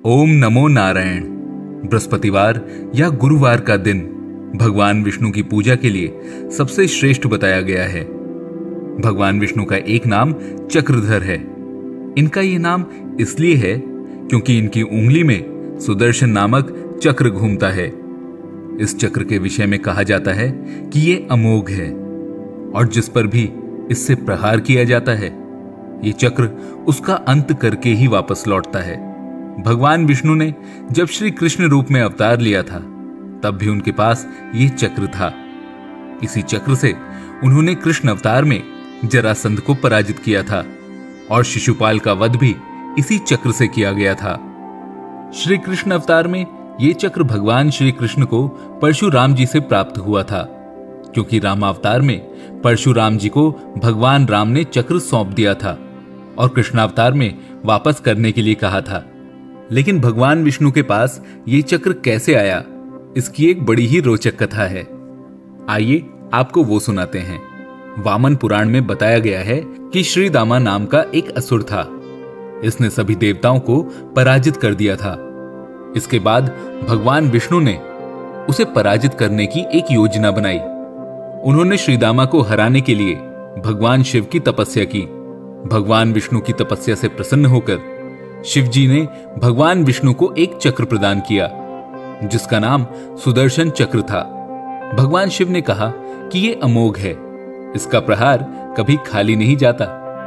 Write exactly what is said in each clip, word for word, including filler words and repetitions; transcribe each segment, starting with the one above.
ओम नमो नारायण। बृहस्पतिवार या गुरुवार का दिन भगवान विष्णु की पूजा के लिए सबसे श्रेष्ठ बताया गया है। भगवान विष्णु का एक नाम चक्रधर है। इनका यह नाम इसलिए है क्योंकि इनकी उंगली में सुदर्शन नामक चक्र घूमता है। इस चक्र के विषय में कहा जाता है कि यह अमोघ है और जिस पर भी इससे प्रहार किया जाता है ये चक्र उसका अंत करके ही वापस लौटता है। भगवान विष्णु ने जब श्री कृष्ण रूप में अवतार लिया था तब भी उनके पास ये चक्र था। इसी चक्र से उन्होंने कृष्ण अवतार में जरासंध को पराजित किया था और शिशुपाल का वध भी इसी चक्र से किया गया था। श्री कृष्ण अवतार में ये चक्र भगवान श्री कृष्ण को परशुराम जी से प्राप्त हुआ था, क्योंकि रामावतार में परशुराम जी को भगवान राम ने चक्र सौंप दिया था और कृष्णावतार में वापस करने के लिए कहा था। लेकिन भगवान विष्णु के पास ये चक्र कैसे आया, इसकी एक बड़ी ही रोचक कथा है। आइए आपको वो सुनाते हैं। वामन पुराण में बताया गया है कि श्रीदामा नाम का एक असुर था। इसने सभी देवताओं को पराजित कर दिया था। इसके बाद भगवान विष्णु ने उसे पराजित करने की एक योजना बनाई। उन्होंने श्रीदामा को हराने के लिए भगवान शिव की तपस्या की। भगवान विष्णु की तपस्या से प्रसन्न होकर शिव जी ने भगवान विष्णु को एक चक्र प्रदान किया जिसका नाम सुदर्शन चक्र था। भगवान शिव ने कहा कि यह अमोघ है, इसका प्रहार कभी खाली नहीं जाता।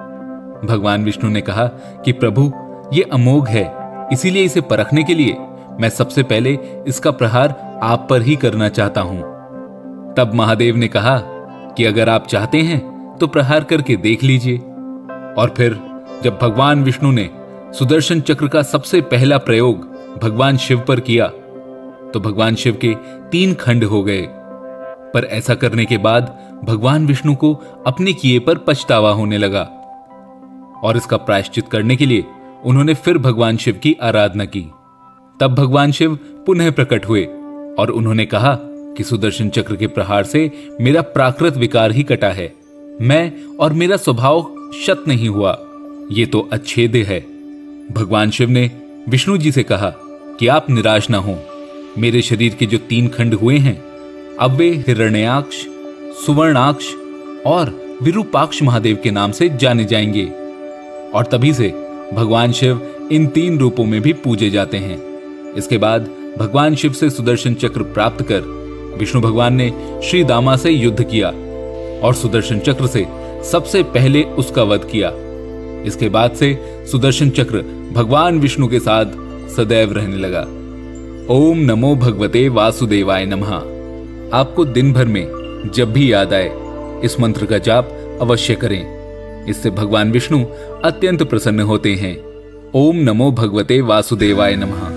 भगवान विष्णु ने कहा कि प्रभु यह अमोघ है, इसीलिए इसे परखने के लिए मैं सबसे पहले इसका प्रहार आप पर ही करना चाहता हूं। तब महादेव ने कहा कि अगर आप चाहते हैं तो प्रहार करके देख लीजिए। और फिर जब भगवान विष्णु ने सुदर्शन चक्र का सबसे पहला प्रयोग भगवान शिव पर किया तो भगवान शिव के तीन खंड हो गए। पर ऐसा करने के बाद भगवान विष्णु को अपने किए पर पछतावा होने लगा और इसका प्रायश्चित करने के लिए उन्होंने फिर भगवान शिव की आराधना की। तब भगवान शिव पुनः प्रकट हुए और उन्होंने कहा कि सुदर्शन चक्र के प्रहार से मेरा प्राकृत विकार ही कटा है, मैं और मेरा स्वभाव शत नहीं हुआ, ये तो अच्छेद्य है। भगवान शिव ने विष्णु जी से कहा कि आप निराश ना हो, मेरे शरीर के जो तीन खंड हुए हैं अब वे हिरण्याक्ष, सुवर्णाक्ष और विरूपाक्ष महादेव के नाम से जाने जाएंगे। और तभी से भगवान शिव इन तीन रूपों में भी पूजे जाते हैं। इसके बाद भगवान शिव से सुदर्शन चक्र प्राप्त कर विष्णु भगवान ने श्री दामा से युद्ध किया और सुदर्शन चक्र से सबसे पहले उसका वध किया। इसके बाद से सुदर्शन चक्र भगवान विष्णु के साथ सदैव रहने लगा। ओम नमो भगवते वासुदेवाय नमः। आपको दिन भर में जब भी याद आए इस मंत्र का जाप अवश्य करें, इससे भगवान विष्णु अत्यंत प्रसन्न होते हैं। ओम नमो भगवते वासुदेवाय नमः।